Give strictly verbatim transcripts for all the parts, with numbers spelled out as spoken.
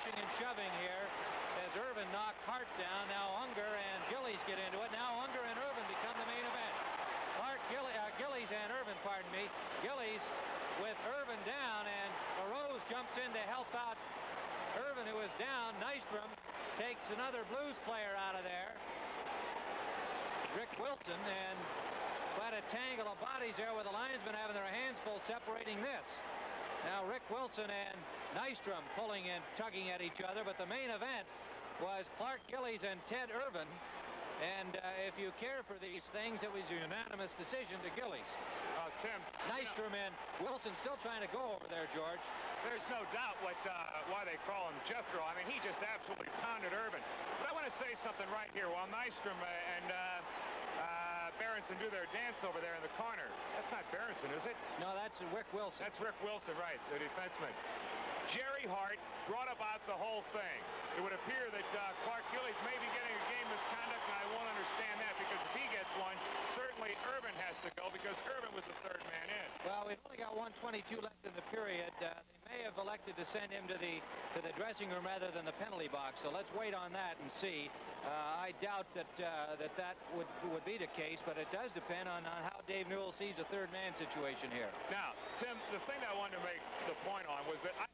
pushing and shoving here as Irvin knocked Hart down. Now Unger and Gillies get into it. Now Unger and Irvin become the main event. Clark Gill uh, Gillies and Irvin, pardon me. Gillies with Irvin down, and LaRose jumps in to help out Irvin, who is down. Nystrom takes another Blues player out of there, Rick Wilson, and quite a tangle of bodies there with the linesmen having their hands full separating this. Now Rick Wilson and Nystrom pulling and tugging at each other, but the main event was Clark Gillies and Ted Irvin. And uh, if you care for these things, it was a unanimous decision to Gillies. Uh, Tim. Nystrom and Wilson still trying to go over there, George. There's no doubt what uh, why they call him Jethro. I mean, he just absolutely pounded Irvin. But I want to say something right here. While Nystrom and uh, uh, Berenson do their dance over there in the corner. That's not Berenson, is it? No, that's Rick Wilson. That's Rick Wilson, right, the defenseman. Jerry Hart brought about the whole thing. It would appear that uh, Clark Gillies may be getting a game misconduct, and I won't understand that, because if he gets one, certainly Irvin has to go, because Irvin was the third man in. Well, we've only got one twenty-two left in the period. Uh, they may have elected to send him to the to the dressing room rather than the penalty box, so let's wait on that and see. Uh, I doubt that uh, that that would would be the case, but it does depend on, on how Dave Newell sees a third man situation here. Now, Tim, the thing that I wanted to make the point on was that I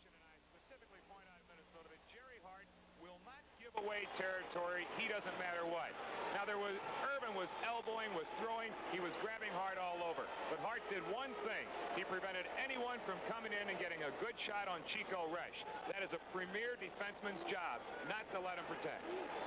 away territory. He doesn't matter what. Now there was Irvin was elbowing, was throwing, he was grabbing Hart all over. But Hart did one thing. He prevented anyone from coming in and getting a good shot on Chico Resch. That is a premier defenseman's job, not to let him protect.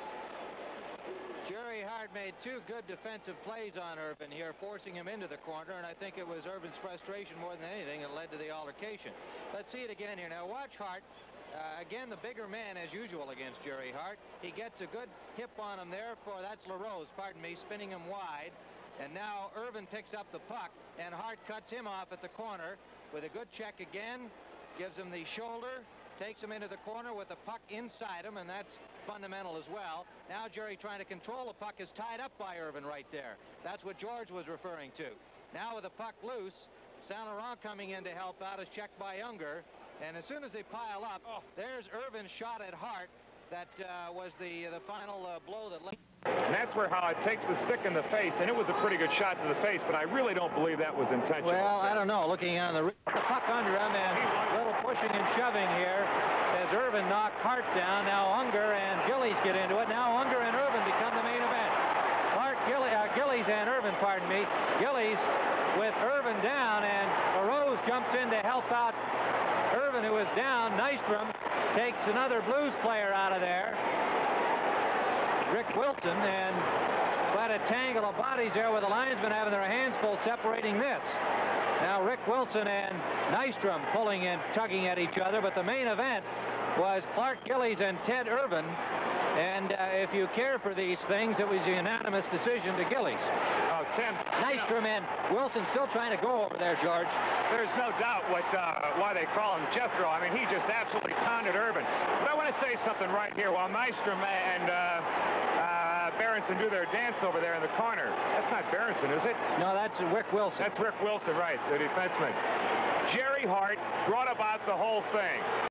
Jerry Hart made two good defensive plays on Irvin here, forcing him into the corner, and I think it was Irvin's frustration more than anything that led to the altercation. Let's see it again here. Now watch Hart. Uh, again, the bigger man, as usual, against Jerry Hart. He gets a good hip on him there for, that's LaRose, pardon me, spinning him wide. And now Irvin picks up the puck, and Hart cuts him off at the corner with a good check again, gives him the shoulder, takes him into the corner with the puck inside him, and that's fundamental as well. Now Jerry, trying to control the puck, is tied up by Irvin right there. That's what George was referring to. Now with the puck loose, Saint Laurent coming in to help out is checked by Unger. And as soon as they pile up, oh. There's Irvin's shot at Hart. That uh, was the the final uh, blow that led. And that's where Howard takes the stick in the face, and it was a pretty good shot to the face, but I really don't believe that was intentional. Well, I don't know. Looking on the, the puck under him, and a little pushing and shoving here as Irvin knocked Hart down. Now Unger and Gillies get into it. Now Unger and Irvin become the main event. Hart, Gillies, uh, Gillies and Irvin, pardon me. Gillies with Irvin down, and LaRose jumps in to help out Irvin, who is down. Nystrom takes another Blues player out of there, Rick Wilson, and quite a tangle of bodies there with the linesmen having their hands full separating this. Now Rick Wilson and Nystrom pulling and tugging at each other, but the main event was Clark Gillies and Ted Irvin. And uh, if you care for these things, it was a unanimous decision to Gillies. Oh, Tim. Nystrom and Wilson still trying to go over there, George. There's no doubt what uh, why they call him Jethro. I mean, he just absolutely pounded Irvin. But I want to say something right here. While Nystrom and uh, uh, Berenson do their dance over there in the corner. That's not Berenson, is it? No, that's Rick Wilson. That's Rick Wilson, right, the defenseman. Jerry Hart brought about the whole thing.